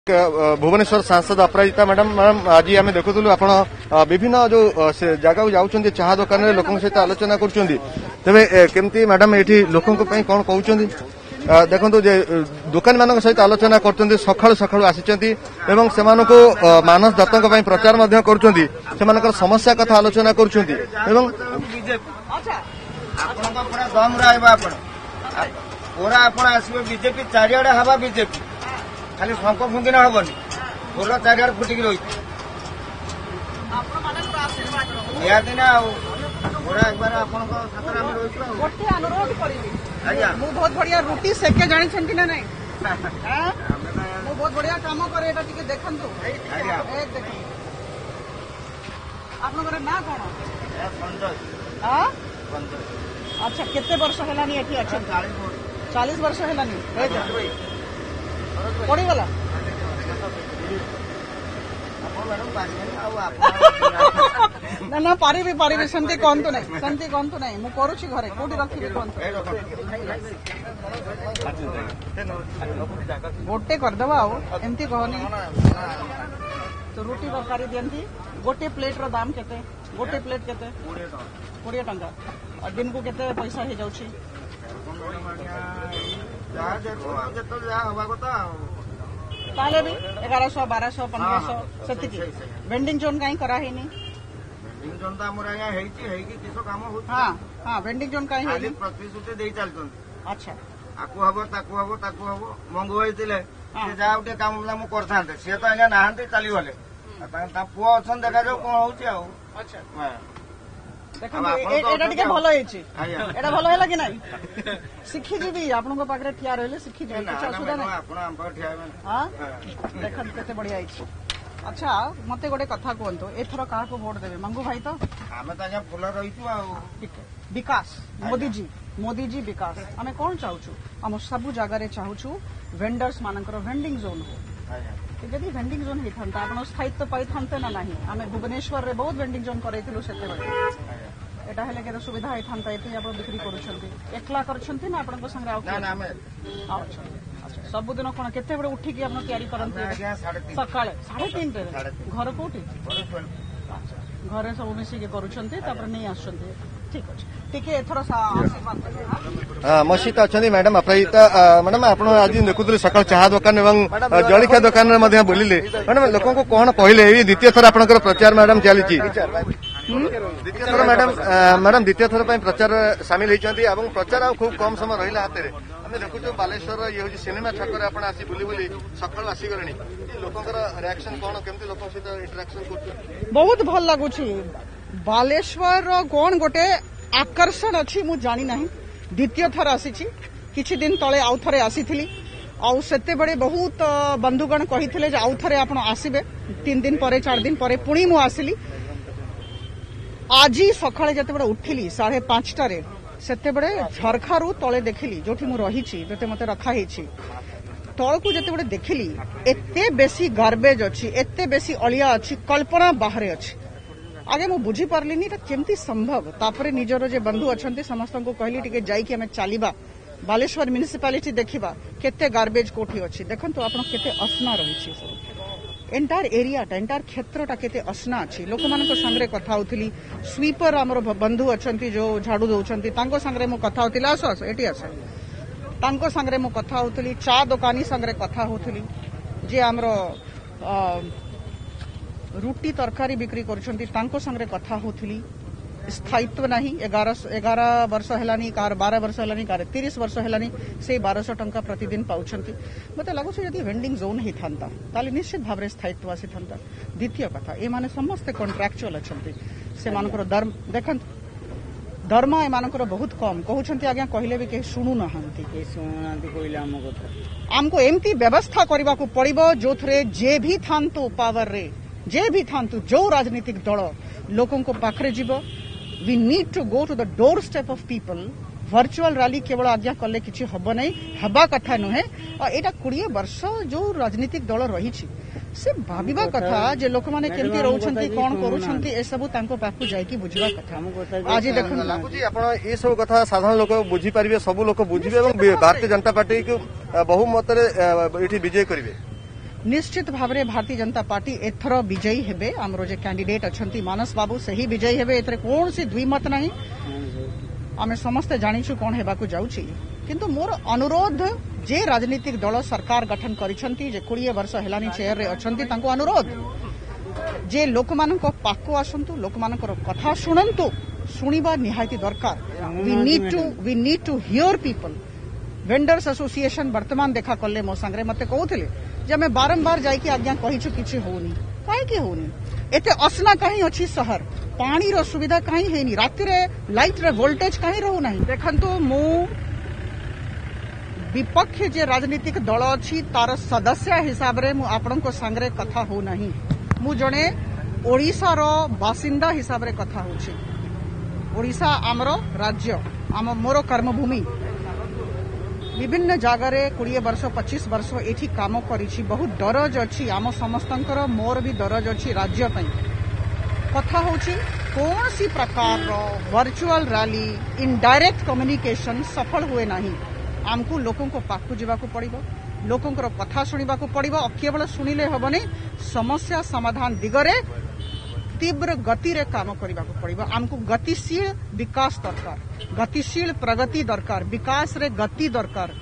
भुवनेश्वर सांसद अपराजिता मैडम आज आम देखुलु आप विभिन्न जो जगह जाऊँ चाह दुकान लोक सहित आलोचना करमती मैडम ये लोकों कौन कहते देखो दुकानी मान सहित आलोचना कर सकाळु सकाळु आसी मानस दत्तों प्रचार कर समस्या कथा आलोचना कर बीजेपी चारिड़े हवा बीजेपी खाली शंख फुंकिना हेनी फुल चारिड़े फुटिक रही निहाती ना पूरा एक बार गोटे अनुरोध करी बहुत बढ़िया रुटी सेके जानी ना नहीं बहुत बढ़िया काम करे देखु आप ना कौन अच्छा केते वर्ष हेलानी एठी अच्छा 40 वर्ष हेलानी पड़ीगला ना ना पारि सेमती कहतु नहीं मु करुछि घरे कोठी रखिबे कहतु गोटे करदबा आ एमती कहनी तो रुटी तरकारी दियंती गोटे प्लेट रो दाम केते गोटे प्लेट केते 20 टंका और दिन को केते पैसा हो जाउछि ताले भी 1100 1200 1500 से वेंडिंग जोन कहीं करा ही नहीं वेंडिंग जोन तो हमर आया है कि किसो काम हो हां वेंडिंग जोन कहीं है प्रतिश्रुति देई चलतन अच्छा आकु हबो मंगो होइतिले से जा उठे काम मु करथांते से तो आया नाहंते चली गले ता पुओ अछन देखा जाऊ कोन होउची आ अच्छा देखो भल एटा भल है कि नहीं शिखीजी आपण पाखे ठिया रही शिखीजी किसी असुविधा नहीं देख केते बढ़िया अच्छा मते गोटे कथा कहतु एथर क्या वोट देवे मंगू भाई तो आम तो फुल रही विकास मोदी जी विकास आम कौन चाहूँ आम सब जगार चाहूँ वेंडर्स मानकर वेंडिंग जोन हो जदि वेंडिंग जोन होता आप स्थायित्व पाई था ना नहीं आम भुवनेश्वर में बहुत वेंडिंग जोन करूँ से एटा हेले के सुविधा होता ये आप बिक्री करुला कर सबुदिन कौन केते बड़े उठिकी आप तैयारी करते सका 3:30 घर कौटी घरे सब मिसिक कर नहीं आस ठीक अच्छे एथर मो सहित अच्छा मैडम अपराजिता मैडम आप देखुले सका चाह दुकान और जलिखा दुकान बोलिले मैडम लोक कौन कहले द्वितीय थर आप प्रचार मैडम चली द्वितीय थर मैडम द्वितीय थर प्रचार सामिल होती प्रचार खूब कम समय रहा हाथ में आम देखु बालेश्वर ये हूँ सिनेमा छक आप आसी बुली बुली सका आसीगले लोकर रिएक्शन कौन केमती लोक सहित इंटरेक्शन कर बहुत भल लगुच बालेश्वर कौन गोटे आकर्षण अच्छी मु जानी ना द्वितीय थर आसी किछि दिन तले आउ थरे आसी आते बड़े बहुत बंधुगण कही आउ थरे आपण आसबे 3 दिन पर 4 दिन पर पुणी मु आसिली आज सकाळे जते बड़े उठिली 5:30 सेते बड़े झरखारू तले देखिली जोठी मु रही जोते मते रखा हेछि तळकू जते बड़े देखिली एते बेसी गार्बेज अच्छी एते बेसी अलिया अच्छी कल्पना बाहर अच्छी आगे मु बुझी पारलिनी केमती संभव तापरे निजर जे बंधु अछंती समस्त को कहली टिके जाई कि हमें चलीबा बालेश्वर म्युनिसिपालिटी देखिबा केते गार्बेज कोठी अछि देखंतु आपण केते असना रही सब एंटायर एरिया एंटायर क्षेत्रटा केते असना अछि लोक मानको संगरे कथा होतली स्वीपर हमर बंधु अछंती जो झाड़ू दउछंती तांको संगरे मु कथा होतिला आस एटी आस तांको संगरे मु कथा होतली चा दुकानी संगरे कथा होतली जे हमर रुटी तरकारी बिक्री करछंती तांको संगरे कथा होतली स्थायित्व नहीं 11 वर्ष हेलानी कार 12 वर्ष हेलानी कार 30 वर्ष हेलानी से 1200 टंका प्रतिदिन पाउछंती मते लागुछ यदि वेंडिंग जोन ही थांता ताले निश्चित भाव स्थायित्व आसी थांता द्वितीय कथा ए माने समस्त कॉन्ट्रैक्चुअल अछंती से मानकर दरमा ए मानकर बहुत कम कहउछंती आज्ञा कहले भी के सुनु नहंती कहले हमको एमती व्यवस्था करबा को पड़िबो जोथरे जे भी थांतो पावर रे जे भी थांतु जो राजनीतिक दल लोकों को पाखरे जीव we need to go to the doorstep of people virtual rally केवल आज्ञा कले किछि हबो नै हबा कथा नुहे और एटा 20 वर्ष जो राजनीतिक दल रही से भाविबा कथा जे लोक माने केमती रहउछंती कोन करूछंती ए सब तांको पाखु जाय कि बुझबा कथा आज देखन लागुजी आपण ए सब कथा साधारण लोक बुझी परिबे सब लोक बुझिबे एवं भारतीय जनता पार्टी को बहुमत रे एठी विजय करिवे निश्चित भाव में भारतीय जनता पार्टी एथर विजयी हेबे हमरो जे कैंडिडेट अछंती मानस बाबू सही विजयी हेबे एथरे कोन सी द्विमत नहीं आमे समस्त जानिछु कोन हेबाकू जाउछि किंतु मोर अनुरोध जे राजनीतिक दल सरकार गठन करिसंती जे 20 वर्ष हेलानी चेयर रे अछंती तांको अनुरोध जे लोक मानक पाको आसंतु लोक मानकर कथा सुनंतु सुनिबा निहायती दरकार we need to hear people vendors association वर्तमान देखा कले मो संगे मते कहउथिले जे हमें बारंबार जाइकी आज्ञा कहिछु किछि होउनी काहे कि होउनी एते असना कहीं अछि शहर पानी रो सुविधा कहीं हेनी राति रे लाइट रे वोल्टेज कहीं रहू नहीं देखंतु मु विपक्ष जे राजनीतिक दल अछि तार सदस्य हिसाब रे मु आपनको संगे कथा हो नहीं मु जणे ओडिसा रो बासिंदा हिसाब रे कथा होछि ओडिसा आमरो राज्य आम मोर कर्मभूमि विभिन्न जगार 20 वर्ष 25 वर्ष एठी काम करिछि बहुत दरज अछि आम समस्तंकर मोर भी दरज अछि राज्य पई कथा होछि कौन सी प्रकार वर्चुअल रैली इनडायरेक्ट कम्युनिकेशन सफल हुए नहीं आमको लोकों को पाकु जीवाकू पड़िबो लोकों कथा शुणिबाकू पड़िबो केवल शुणिले हेबनी समस्या समाधान दिगरे तीव्र गति रे काम करबाकू पड़िबो आमको गतिशील विकास दरकार गतिशील प्रगति दरकार विकास रे गति दरकार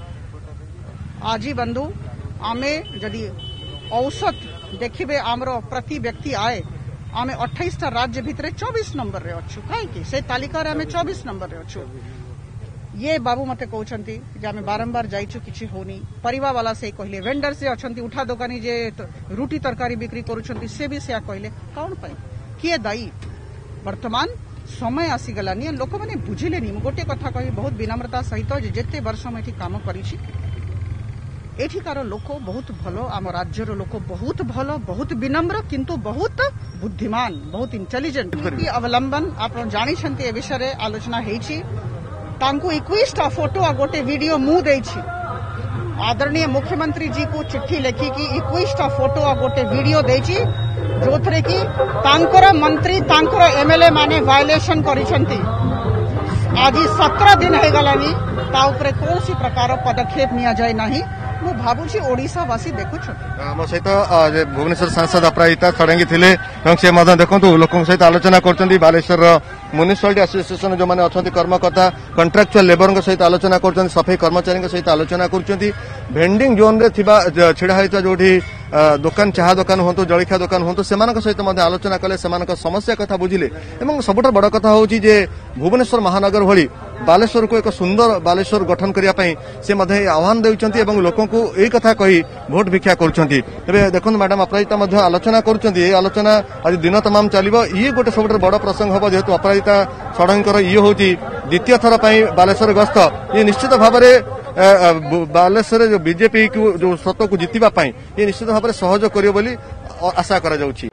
आज बंधु आमे जदि औसत देखिबे आमरो प्रति व्यक्ति आए आमे 28 राज्य भितरे 24 नंबर रे अछु काहे से तालिका रे आमे 24 नंबर रे अछु ये बाबू मते कहउछंती जे आमे बारंबार जाइछु किछि होनी परिवा वाला से कहले वेंडर से अछंती उठा दुकानी जे रोटी तरकारी बिक्री करूछंती से भी से कहले कौन पई किए दायी वर्तमान समय आसीगलानी लोक मैंने बुझिले नहीं गोटे कथा कही बहुत विनम्रता सहित जेते वर्ष में काम करिछि एठिकार लोक बहुत भलो आम राज्यर लोक बहुत भलो बहुत विनम्र किंतु बहुत बुद्धिमान बहुत इंटेलिजेंट अवलंबन आप जानी ए विषय आलोचना हेछि तांको 21टा फोटो आ गोटे वीडियो मु देछि आदरणीय मुख्यमंत्री जी को चिट्ठी लिखिकी 21टा फोटो आ गोटे वीडियो देछि जो थे कि तांकर मंत्री तांकर एमएलए माने वायलेशन करिसंती आज 17 दिन हे गलानी ता ऊपर कौन सी प्रकार पदक्षेप निया जाय नहीं मु भाबुछि ओडिसावासी देखुछ आम सहित भुवनेश्वर सांसद अपराजिता षडंगी थिले से देखु लोकों सहित आलोचना करछंती बालेश्वर म्युनिसिपालिटी एसोसिएशन जो माने अछंती कर्मकर्ता कंट्राक्चुअल लेबर सहित आलोचना करछंती सफाई कर्मचारी सहित आलोचना करछंती भेंडिंग जोन रे थिबा छिड़ा होइता जोठी दुकान चाहा दुकान होंतु जलखिया दुकान होंतु सेमानक सहित मध्य आलोचना कले सेमानक समस्या कथा बुझिले एवं सबुठ बड़ कथा होउची जे भुवनेश्वर महानगर भली बालेश्वर को एक सुंदर बालेश्वर गठन करिया पई से मध्य आह्वान देउचंती एवं लोकों को एई कथा कही भोट भिक्षा करूचंती तबे देखन मैडम अपराजिता मध्य आलोचना करूचंती ए आलोचना आज दिन तमाम चलिबो ई गोटे सबुठ बड़ प्रसंग हबो जेतु अपराजिता षडंगीकर ई होउची द्वितीय थर पई बालेश्वर गस्त ये निश्चित भाव में बालेश्वर जो बीजेपी को जो सत्ता को जितिबा पई ये निश्चित भाव में सहयोग करियो बोली आशा करा जाउची।